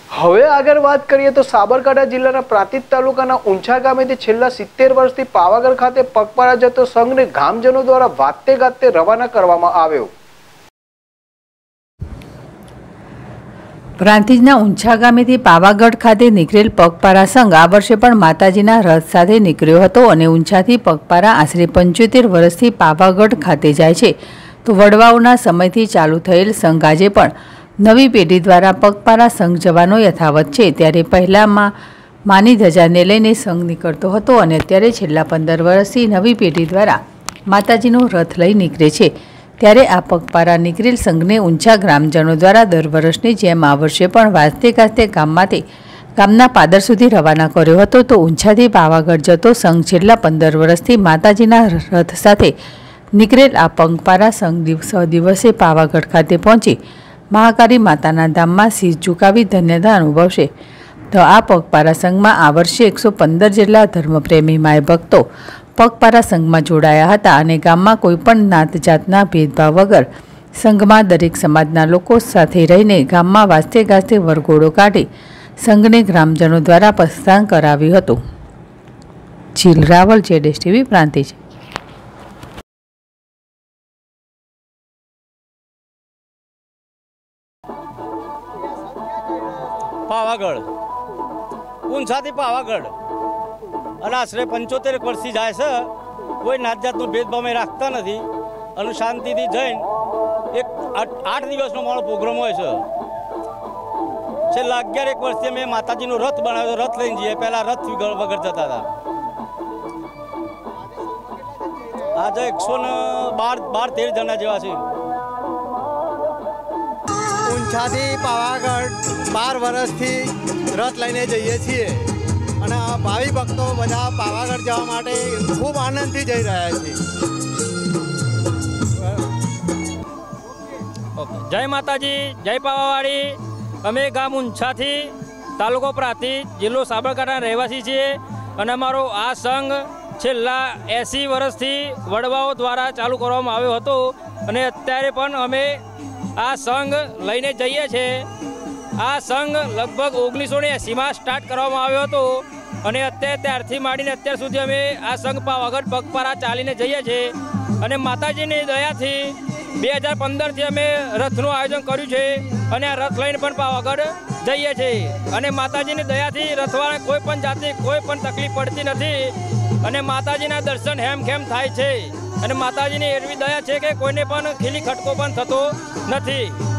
હવે આગળ વાત કરીએ તો સાબરકાંઠા જિલ્લાના પ્રાંતિજ તાલુકાના ઊંઝા ગામેથી છેલ્લા 70 વર્ષથી પાવાગઢ ખાતે પગપાળા જતો સંઘને ગામજનો દ્વારા વાતે ગાતે રવાના કરવામાં આવ્યો। પ્રાંતિજના ઊંઝા ગામેથી પાવાગઢ ખાતે નીકળેલ પગપાળા સંઘ આ વર્ષે પણ માતાજીના રથ સાથે નીકળ્યો હતો અને ઊંઝાથી પગપાળા આશરે 75 વર્ષથી પાવાગઢ ખાતે જાય છે તો વડવાઓના સમયથી ચાલુ થયેલ સંઘ આજે પણ નવી પેઢી દ્વારા પગપાળા સંઘ જવાનો યથાવત છે। ત્યારે પહેલામાં માની ધજાને લઈને સંઘ નીકળતો હતો અને અત્યારે છેલ્લા 15 વર્ષથી નવી પેઢી દ્વારા માતાજીનો રથ લઈ નીકળે છે। ત્યારે આ પગપાળા નીકળેલ સંઘને ઊંઝા ગ્રામજનો દ્વારા દર વર્ષની જેમ આ વર્ષે પણ વાજતે ગાજતે ગામમાંથી ગામના પાદર સુધી રવાના કર્યો હતો। તો ઊંઝાથી પાવાગઢ જતો સંઘ છેલ્લા 15 વર્ષથી માતાજીના રથ સાથે નીકળેલ આ પગપાળા સંઘ દિવસે પાવાગઢ ખાતે પહોંચી મહાકાળી માતાના ધામમાં શીશ ઝુકાવી ધન્યતા અનુભવશે। તો આ પગપાળા સંઘમાં આ વર્ષે 115 જેટલા ધર્મપ્રેમી માય ભક્તો પગપાળા સંઘમાં જોડાયા હતા અને ગામમાં કોઈપણ નાત જાતના ભેદભાવ વગર સંઘમાં દરેક સમાજના લોકો સાથે રહીને ગામમાં વાજતે ગાજતે વરઘોડો કાઢી સંઘને ગ્રામજનો દ્વારા પ્રસ્થાન કરાવ્યું હતું। જીલ રાવલ, ZSTV, પ્રાંતિજ। પાવાગઢ ઊંઝાથી પાવાગઢ અને આશરે 75 વર્ષથી જાય છે। કોઈ નાત જાતનો ભેદભાવ અમે રાખતા નથી અને શાંતિથી જઈને એક 8 દિવસનો મારો પ્રોગ્રામ હોય છે। છેલ્લા 11 વર્ષથી અમે માતાજીનો રથ બનાવ્યો, રથ લઈને જઈએ। પહેલાં રથ વગર જતા હતા। આજે 112-13 જણા જેવા છે। ઊંઝાથી પાવાગઢ 12 વર્ષથી રથ લઈને જઈએ છીએ અને ભાવિ ભક્તો બધા પાવાગઢ જવા માટે ખૂબ આનંદથી જઈ રહ્યા છે। જય માતાજી, જય પાવાવાળી। અમે ગામ ઊંઝાથી, તાલુકો પ્રાંતિજ, જિલ્લો સાબરકાંઠાના રહેવાસી છીએ અને અમારો આ સંઘ છેલ્લા 80 વર્ષથી વડવાઓ દ્વારા ચાલુ કરવામાં આવ્યો હતો અને અત્યારે પણ અમે આ સંઘ લઈને જઈએ છીએ। આ સંઘ લગભગ 1980માં સ્ટાર્ટ કરવામાં આવ્યો હતો અને અત્યારે ત્યારથી માંડીને અત્યાર સુધી અમે આ સંઘ પાવાગઢ પગપાળા ચાલીને જઈએ છીએ અને માતાજીની દયાથી 2015થી અમે રથનું આયોજન કર્યું છે અને આ રથ લઈને પણ પાવાગઢ જઈએ છીએ અને માતાજીની દયાથી રથવાળાને કોઈ પણ જાતની કોઈ પણ તકલીફ પડતી નથી અને માતાજીના દર્શન હેમખેમ થાય છે અને માતાજીની એવી દયા છે કે કોઈને પણ ખીલી ખટકો પણ થતો નથી।